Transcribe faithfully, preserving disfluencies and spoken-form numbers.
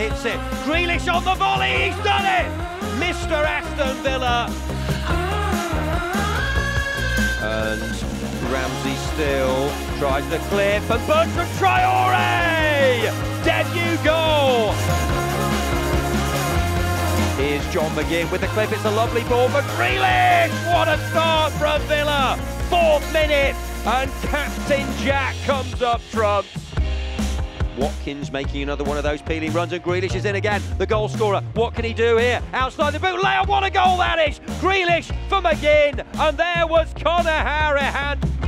hits it. Grealish on the volley, he's done it! Mister Aston Villa. And Ramsey still tries the clip, and Bertrand Traore! Debut goal! Here's John McGinn with the clip, it's a lovely ball for Grealish! What a start from Villa! Fourth minute, and Captain Jack comes up trumps. Watkins making another one of those peeling runs, and Grealish is in again, the goal scorer. What can he do here? Outside the boot, Leon, what a goal that is! Grealish for McGinn, and there was Conor Harrihan.